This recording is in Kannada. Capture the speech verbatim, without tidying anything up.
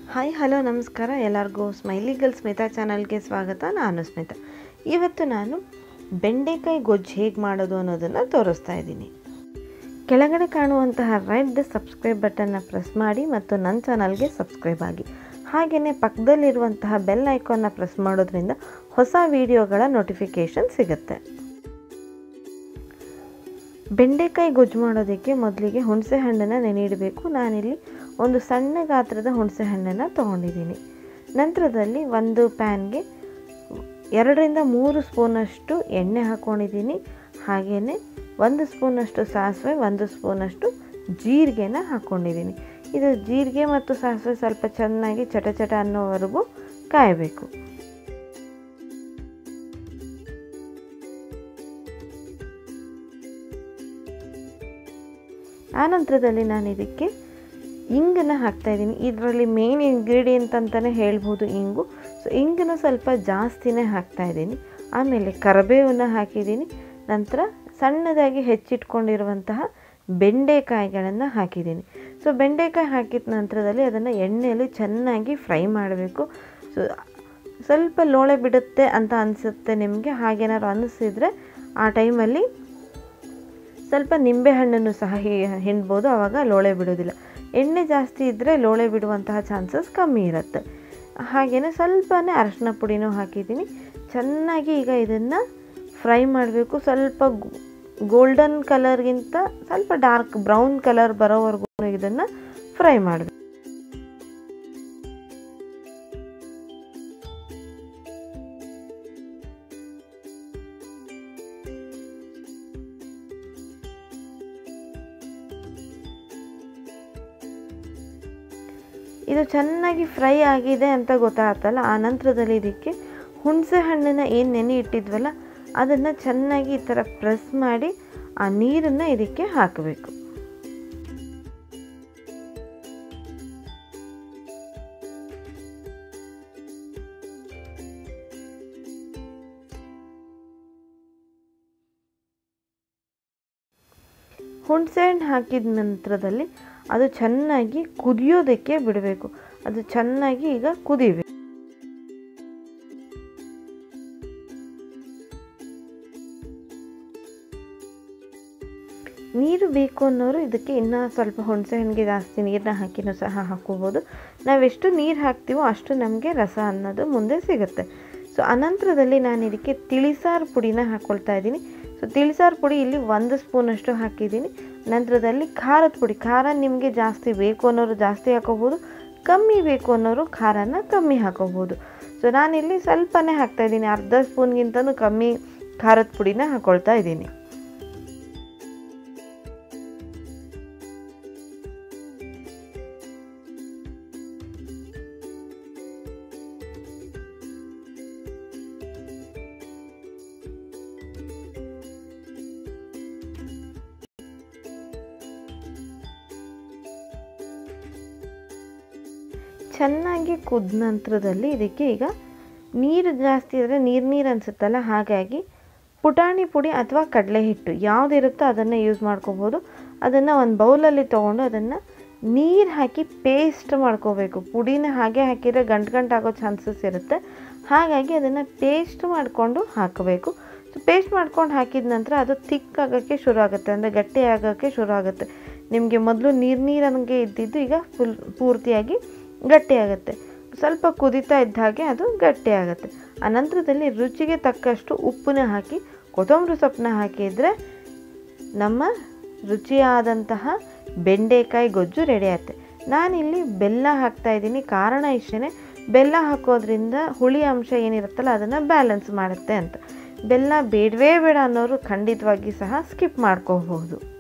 ಹಾಯ್ ಹಲೋ ನಮಸ್ಕಾರ ಎಲ್ಲರಿಗೂ ಸ್ಮೈಲಿ ಗರ್ಲ್ ಸ್ಮಿತಾ ಚಾನಲ್ಗೆ ಸ್ವಾಗತ. ನಾನು ಸ್ಮಿತಾ. ಇವತ್ತು ನಾನು ಬೆಂಡೆಕಾಯಿ ಗೊಜ್ಜು ಹೇಗೆ ಮಾಡೋದು ಅನ್ನೋದನ್ನು ತೋರಿಸ್ತಾ ಇದ್ದೀನಿ. ಕೆಳಗಡೆ ಕಾಣುವಂತಹ ರೆಡ್ ಸಬ್ಸ್ಕ್ರೈಬ್ ಬಟನ್ನ ಪ್ರೆಸ್ ಮಾಡಿ ಮತ್ತು ನನ್ನ ಚಾನಲ್ಗೆ ಸಬ್ಸ್ಕ್ರೈಬ್ ಆಗಿ. ಹಾಗೆಯೇ ಪಕ್ಕದಲ್ಲಿರುವಂತಹ ಬೆಲ್ ಐಕಾನ್ನ ಪ್ರೆಸ್ ಮಾಡೋದ್ರಿಂದ ಹೊಸ ವಿಡಿಯೋಗಳ ನೋಟಿಫಿಕೇಷನ್ ಸಿಗುತ್ತೆ. ಬೆಂಡೆಕಾಯಿ ಗೊಜ್ಜು ಮಾಡೋದಕ್ಕೆ ಮೊದಲಿಗೆ ಹುಣಸೆ ಹಣ್ಣನ್ನು ನೆನೆಯಿಡಬೇಕು. ನಾನಿಲ್ಲಿ ಒಂದು ಸಣ್ಣ ಗಾತ್ರದ ಹುಣಸೆ ಹಣ್ಣನ್ನು ತೊಗೊಂಡಿದ್ದೀನಿ. ನಂತರದಲ್ಲಿ ಒಂದು ಪ್ಯಾನ್ಗೆ ಎರಡರಿಂದ ಮೂರು ಸ್ಪೂನಷ್ಟು ಎಣ್ಣೆ ಹಾಕ್ಕೊಂಡಿದ್ದೀನಿ. ಹಾಗೆಯೇ ಒಂದು ಸ್ಪೂನಷ್ಟು ಸಾಸಿವೆ, ಒಂದು ಸ್ಪೂನಷ್ಟು ಜೀರಿಗೆನ ಹಾಕ್ಕೊಂಡಿದ್ದೀನಿ. ಇದು ಜೀರಿಗೆ ಮತ್ತು ಸಾಸಿವೆ ಸ್ವಲ್ಪ ಚೆನ್ನಾಗಿ ಚಟ ಚಟ ಅನ್ನೋವರೆಗೂ ಕಾಯಬೇಕು. ಆನಂತರದಲ್ಲಿ ನಾನು ಇದಕ್ಕೆ ಇಂಗನ್ನು ಹಾಕ್ತಾಯಿದ್ದೀನಿ. ಇದರಲ್ಲಿ ಮೇನ್ ಇಂಗ್ರೀಡಿಯೆಂಟ್ ಅಂತಲೇ ಹೇಳ್ಬೋದು ಇಂಗು. ಸೊ ಇಂಗನ್ನು ಸ್ವಲ್ಪ ಜಾಸ್ತಿನೇ ಹಾಕ್ತಾಯಿದ್ದೀನಿ. ಆಮೇಲೆ ಕರಿಬೇವನ್ನು ಹಾಕಿದ್ದೀನಿ. ನಂತರ ಸಣ್ಣದಾಗಿ ಹೆಚ್ಚಿಟ್ಕೊಂಡಿರುವಂತಹ ಬೆಂಡೆಕಾಯಿಗಳನ್ನು ಹಾಕಿದ್ದೀನಿ. ಸೊ ಬೆಂಡೆಕಾಯಿ ಹಾಕಿದ ನಂತರದಲ್ಲಿ ಅದನ್ನು ಎಣ್ಣೆಯಲ್ಲಿ ಚೆನ್ನಾಗಿ ಫ್ರೈ ಮಾಡಬೇಕು. ಸೊ ಸ್ವಲ್ಪ ಲೋಳೆ ಬಿಡುತ್ತೆ ಅಂತ ಅನಿಸುತ್ತೆ ನಿಮಗೆ. ಹಾಗೇನಾದ್ರು ಅನಿಸಿದರೆ ಆ ಟೈಮಲ್ಲಿ ಸ್ವಲ್ಪ ನಿಂಬೆಹಣ್ಣನ್ನು ಸಹ ಹಿಂಡ್ಬೋದು, ಆವಾಗ ಲೋಳೆ ಬಿಡೋದಿಲ್ಲ. ಎಣ್ಣೆ ಜಾಸ್ತಿ ಇದ್ದರೆ ಲೋಳೆ ಬಿಡುವಂತಹ ಚಾನ್ಸಸ್ ಕಮ್ಮಿ ಇರುತ್ತೆ. ಹಾಗೆಯೇ ಸ್ವಲ್ಪನೇ ಅರಶಿನ ಪುಡಿನೂ ಹಾಕಿದ್ದೀನಿ. ಚೆನ್ನಾಗಿ ಈಗ ಇದನ್ನು ಫ್ರೈ ಮಾಡಬೇಕು. ಸ್ವಲ್ಪ ಗೋಲ್ಡನ್ ಕಲರ್ಗಿಂತ ಸ್ವಲ್ಪ ಡಾರ್ಕ್ ಬ್ರೌನ್ ಕಲರ್ ಬರೋವರೆಗೂ ಇದನ್ನು ಫ್ರೈ ಮಾಡಬೇಕು. ಇದು ಚೆನ್ನಾಗಿ ಫ್ರೈ ಆಗಿದೆ ಅಂತ ಗೊತ್ತಾಗ್ತಲ್ಲ, ಆ ನಂತರದಲ್ಲಿ ಇದಕ್ಕೆ ಹುಣಸೆ ಹಣ್ಣನ್ನು ಏನು ನೆನೆ ಇಟ್ಟಿದ್ವಲ್ಲ ಅದನ್ನು ಚೆನ್ನಾಗಿ ಈ ಥರ ಪ್ರೆಸ್ ಮಾಡಿ ಆ ನೀರನ್ನು ಇದಕ್ಕೆ ಹಾಕಬೇಕು. ಹುಣಸೆ ಹಣ್ಣು ಹಾಕಿದ ನಂತರದಲ್ಲಿ ಅದು ಚೆನ್ನಾಗಿ ಕುದಿಯೋದಕ್ಕೆ ಬಿಡಬೇಕು. ಅದು ಚೆನ್ನಾಗಿ ಈಗ ಕುದಿಬೇಕು. ನೀರು ಬೇಕು ಅನ್ನೋರು ಇದಕ್ಕೆ ಇನ್ನೂ ಸ್ವಲ್ಪ ಹುಣಸೆ ಹಣ್ಣಿಗೆ ಜಾಸ್ತಿ ನೀರನ್ನ ಹಾಕಿನೂ ಸಹ ಹಾಕೋಬೋದು. ನಾವೆಷ್ಟು ನೀರು ಹಾಕ್ತೀವೋ ಅಷ್ಟು ನಮಗೆ ರಸ ಅನ್ನೋದು ಮುಂದೆ ಸಿಗುತ್ತೆ. ಸೊ ಅನಂತರದಲ್ಲಿ ನಾನು ಇದಕ್ಕೆ ತಿಳಿಸಾರು ಪುಡಿನ ಹಾಕ್ಕೊಳ್ತಾ ಇದ್ದೀನಿ. ಸೊ ತಿಳಿಸಾರು ಪುಡಿ ಇಲ್ಲಿ ಒಂದು ಸ್ಪೂನಷ್ಟು ಹಾಕಿದ್ದೀನಿ. ನಂತರದಲ್ಲಿ ಖಾರದ ಪುಡಿ, ಖಾರ ನಿಮಗೆ ಜಾಸ್ತಿ ಬೇಕು ಅನ್ನೋರು ಜಾಸ್ತಿ ಹಾಕೋಬೋದು, ಕಮ್ಮಿ ಬೇಕು ಅನ್ನೋರು ಖಾರನ ಕಮ್ಮಿ ಹಾಕೋಬೋದು. ಸೊ ನಾನಿಲ್ಲಿ ಸ್ವಲ್ಪನೇ ಹಾಕ್ತಾಯಿದ್ದೀನಿ, ಅರ್ಧ ಸ್ಪೂನ್ಗಿಂತನೂ ಕಮ್ಮಿ ಖಾರದ ಪುಡಿನ ಹಾಕ್ಕೊಳ್ತಾ ಇದ್ದೀನಿ. ಚೆನ್ನಾಗಿ ಕುದ್ದ ನಂತರದಲ್ಲಿ ಇದಕ್ಕೆ ಈಗ ನೀರು ಜಾಸ್ತಿ ಇದ್ದರೆ ನೀರು ನೀರು ಅನಿಸುತ್ತಲ್ಲ, ಹಾಗಾಗಿ ಪುಟಾಣಿ ಪುಡಿ ಅಥವಾ ಕಡಲೆ ಹಿಟ್ಟು ಯಾವುದಿರುತ್ತೋ ಅದನ್ನು ಯೂಸ್ ಮಾಡ್ಕೋಬೋದು. ಅದನ್ನು ಒಂದು ಬೌಲಲ್ಲಿ ತೊಗೊಂಡು ಅದನ್ನು ನೀರು ಹಾಕಿ ಪೇಸ್ಟ್ ಮಾಡ್ಕೋಬೇಕು. ಪುಡಿನ ಹಾಗೆ ಹಾಕಿದರೆ ಗಂಟು ಗಂಟು ಆಗೋ ಚಾನ್ಸಸ್ ಇರುತ್ತೆ. ಹಾಗಾಗಿ ಅದನ್ನು ಪೇಸ್ಟ್ ಮಾಡಿಕೊಂಡು ಹಾಕಬೇಕು. ಸೊ ಪೇಸ್ಟ್ ಮಾಡ್ಕೊಂಡು ಹಾಕಿದ ನಂತರ ಅದು ಥಿಕ್ ಆಗೋಕ್ಕೆ ಶುರು ಆಗುತ್ತೆ, ಅಂದರೆ ಗಟ್ಟಿ ಆಗೋಕ್ಕೆ ಶುರು ಆಗುತ್ತೆ. ನಿಮಗೆ ಮೊದಲು ನೀರು ನೀರಂಗೆ ಇದ್ದಿದ್ದು ಈಗ ಫುಲ್ ಪೂರ್ತಿಯಾಗಿ ಗಟ್ಟಿ ಆಗುತ್ತೆ. ಸ್ವಲ್ಪ ಕುದೀತಾ ಇದ್ದ ಹಾಗೆ ಅದು ಗಟ್ಟಿ ಆಗುತ್ತೆ. ಅನಂತರದಲ್ಲಿ ರುಚಿಗೆ ತಕ್ಕಷ್ಟು ಉಪ್ಪನ್ನ ಹಾಕಿ ಕೊತ್ತಂಬರಿ ಸೊಪ್ಪನ್ನ ಹಾಕಿದರೆ ನಮ್ಮ ರುಚಿಯಾದಂತಹ ಬೆಂಡೆಕಾಯಿ ಗೊಜ್ಜು ರೆಡಿ ಆಗುತ್ತೆ. ನಾನಿಲ್ಲಿ ಬೆಲ್ಲ ಹಾಕ್ತಾಯಿದ್ದೀನಿ. ಕಾರಣ ಇಷ್ಟೇ, ಬೆಲ್ಲ ಹಾಕೋದ್ರಿಂದ ಹುಳಿ ಅಂಶ ಏನಿರುತ್ತಲ್ಲ ಅದನ್ನು ಬ್ಯಾಲೆನ್ಸ್ ಮಾಡುತ್ತೆ ಅಂತ. ಬೆಲ್ಲ ಬೇಡವೇ ಬೇಡ ಅನ್ನೋರು ಖಂಡಿತವಾಗಿ ಸಹ ಸ್ಕಿಪ್ ಮಾಡ್ಕೋಬಹುದು.